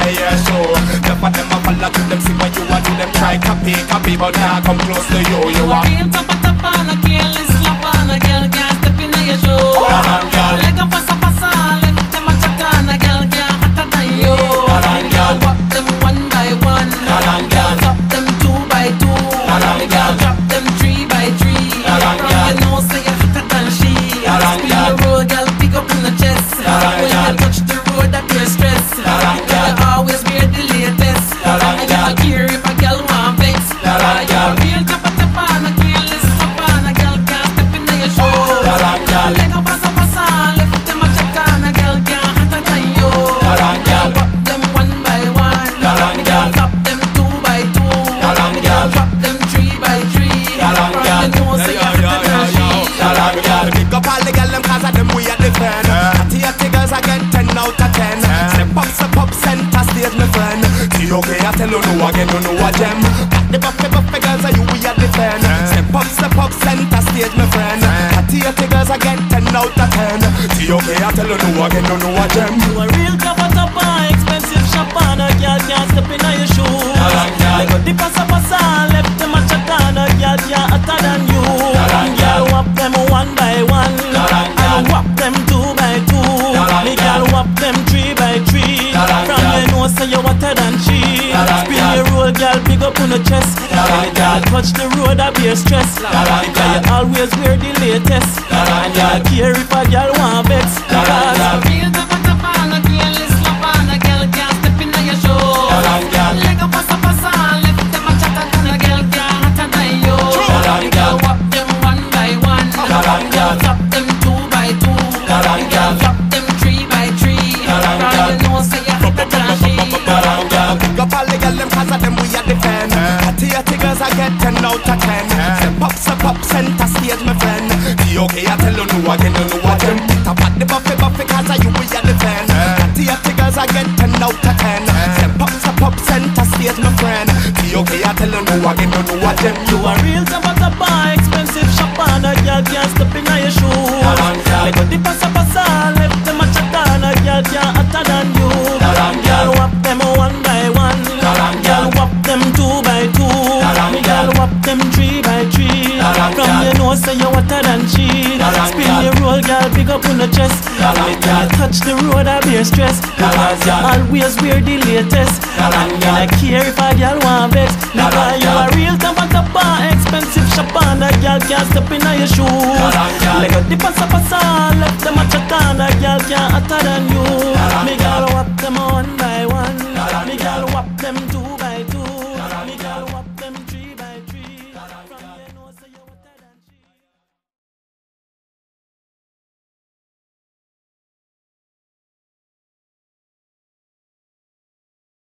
buy your show. The for them a follow to them, see what you want to them try copy, but now come close to you. You are real top on a careless slap on a girl can't step in your show. Like a pasa left them a chat on a girl can't hotter than you. Girl walk them one by one, girl top them two by two, girl drop them three by three. From your nose say you're hotter than she. Spin the road, girl pick up in the chest. When you touch the road, that you're stressed. You always wear the latest, and you don't care if a girl want vex. Real top on a careless slap on a girl can't step in your show. Like a pasa left them a chat on a girl can't hotter than you. Girl walk them one by one, girl top them two by two, girl drop them three by three. From your nose say you're hotter than she. Pick up all the girls, them cause of them we are defend. Atty girls I get 10 out of 10. Step up, center stage my friend. See okay, I tell you no again, you know a gem. Got the buffy girls are you we are defend. Step up, center stage my friend. Atty girls I get 10 out of 10. See okay, I tell you no again, you know a gem. You a real top, expensive shop on a girl can't step in your shoes. Like a dip pasa left them a chat on a girl can't hotter than you. Girl whop them one by one, and whop them two by two. Me girl whop them three by three. From your nose say you hotter than she. Spin your roll, girl, pick up on the chest. When the girl touch the road, I be a stress. Because you always wear the latest, and you care if a girl want vex. Real top on a careless slap on a girl can't step in your show. Like a pasa left them a chat on a girl can't hotter than you. Girl whop them one by one, girl top them two by two, girl drop them three by three. From your nose say you're hotter than she. Pick up all the girls, them cause of them we are defend. Atty girls I get 10 out of 10. Step up, center stage my friend. See okay, I tell you no again, you know what them. Top at the buffy cause of you we are defend. Atty girls I get 10 out of 10. Step up, center stage my friend. See okay, I tell you no again, you know what them. You a real top expensive shop on a girl can't step in your shoes. Like a dip pasa left them a chat on a girl can't hotter than you. Girl whop them one by one, girl whop them two by two, girl whop them three by three. From your nose say you hotter than she. Spin your roll, girl, pick up on the chest. When you touch the road, I be a stress. Because you always wear the latest, and you don't care if a girl want vex. Because you a real top expensive shop on a girl can't step in your shoes. Like a dip pasa left them a chat on a girl can't hotter than you. Me girl whop them one by one.